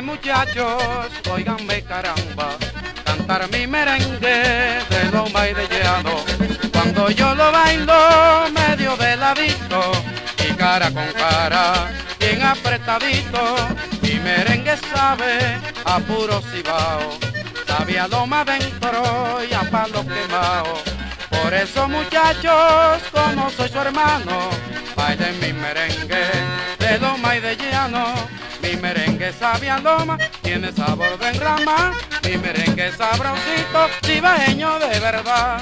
muchachos, óiganme caramba, cantar mi merengue de loma y de llano. Cuando yo lo bailo medio de ladito y cara con cara, bien apretadito, mi merengue sabe a puro cibao, sabe a loma adentro y a palo quemao. Por eso muchachos, como soy su hermano, bailen mi merengue de loma y de llano. Mi merengue sabe a loma, tiene sabor de enrama, mi merengue sabrosito, cibaeño de verdad.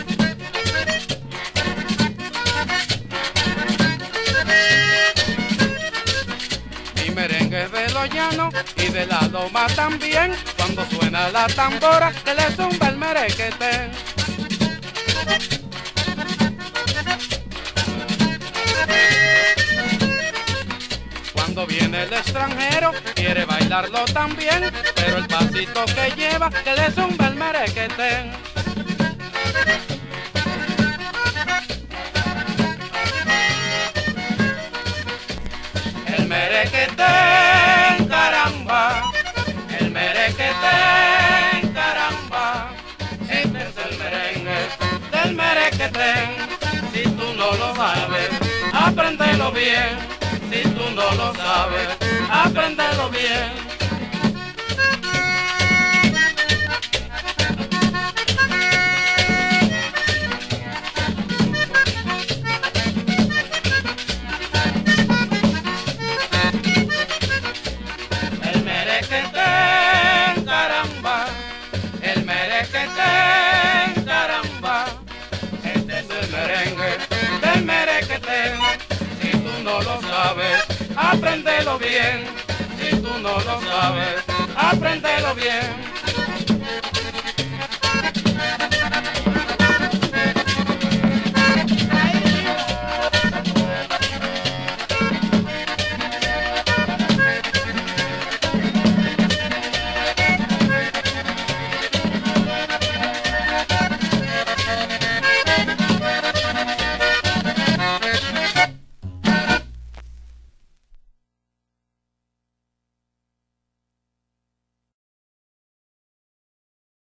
Mi merengue es de los llanos y de la loma también, cuando suena la tambora que le zumba el merequetén. Cuando viene el extranjero quiere bailarlo también, pero el pasito que lleva que le zumba el merequetén. El merequetén, caramba, el merequetén, caramba, este es el merengue del merequetén. Si tú no lo sabes, apréndelo bien. Si tú no lo sabes, apréndelo bien. El merequetén, caramba, el merequetén, caramba, este es el merengue del merequetén. Si tú no lo sabes, apréndelo bien. Si tú no lo sabes, apréndelo bien.